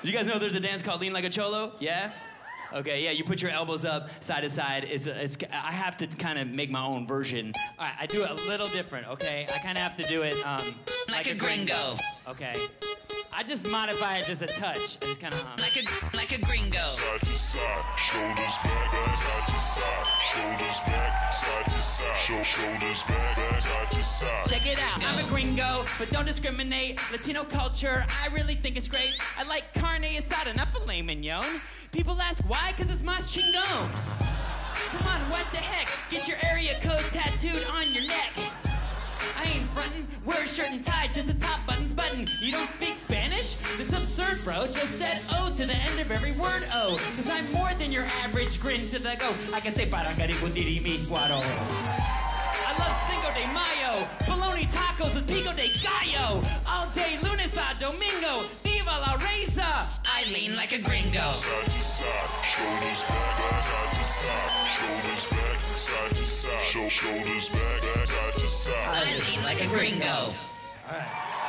You guys know there's a dance called Lean Like a Cholo? Yeah? Okay, yeah, you put your elbows up, side to side. I have to kind of make my own version. All right, I do it a little different, okay? I kind of have to do it like a gringo. Okay. I just modify it just a touch. I just kind of like a gringo. Side to side, shoulders back, side to side, shoulders back, side to side, shoulders back, side to side. Check it out, I'm a gringo, but don't discriminate. Latino culture, I really think it's great. I like carne asada, not filet mignon. People ask why, cause it's más chingón. Come on, what the heck? Get your area code tattooed on your neck. I ain't frontin', wear a shirt and tie, just the top button's button. You don't speak Spanish? That's absurd, bro. Just add O to the end of every word, O. Cause I'm more than your average grin to the go. I can say parangarico mi guaro. I love Cinco de Mayo, bologna tacos with pico de gallo. All day, lunes a domingo, viva la raza. I lean like a gringo. Side to side, shoulders back, side to side, shoulders back, side to side, shoulders back, side to side. I lean like a gringo. All right.